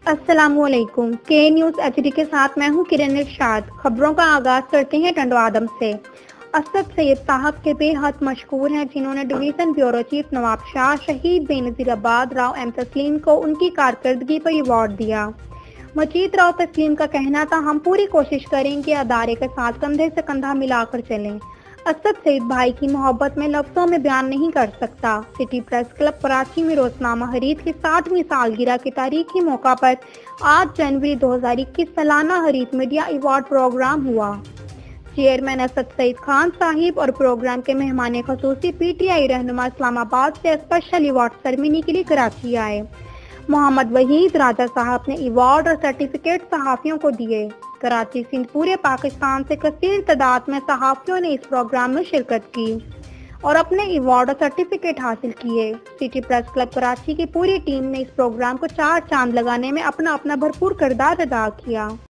السلام علیکم۔ کے نیوز ایچ ڈی کے ساتھ میں ہوں کرن ارشاد۔ خبروں کا آغاز کرتے ہیں ٹنڈو آدم سے۔ اسد سید صاحب کے بے حد مشکور ہیں جنہوں نے division bureau chief Nawabshah Shaheed بے نظیر آباد راؤ ایم تسلیم کو ان کی کارکردگی پر ایوارڈ دیا۔ مجید راؤ تسلیم کا کہنا تھا، ہم پوری کوشش کریں کہ ادارے کے ساتھ کندھے سے کندھا ملا کر چلیں۔ اسد سید بھائی کی محبت میں لفظوں میں بیان نہیں کر سکتا۔ سٹی پریس کلب کراچی میں روزنامہ حریت کی 60ویں سالگرہ کے تاریخی موقع پر 8 جنوری 2021 سالانہ حریت میڈیا ایوارڈ پروگرام ہوا۔ چیئرمین اسد سید خان صاحب اور پروگرام کے مہمان خصوصی پی ٹی آئی رہنما اسلام آباد سے اسپیشل ایوارڈ سرمنی کے لیے کراچی آئے۔ محمد وحید راجہ صاحب نے ایوارڈ اور سرٹیفکیٹ صحافیوں کو دیے۔ کراچی سندھ پورے پاکستان سے کثیر تعداد میں صحافیوں نے اس پروگرام میں شرکت کی اور اپنے ایوارڈ اور سرٹیفکیٹ حاصل کیے۔ سٹی پریس کلب کراچی کی پوری ٹیم نے اس پروگرام کو 4 چاند لگانے میں اپنا بھرپور کردار ادا کیا۔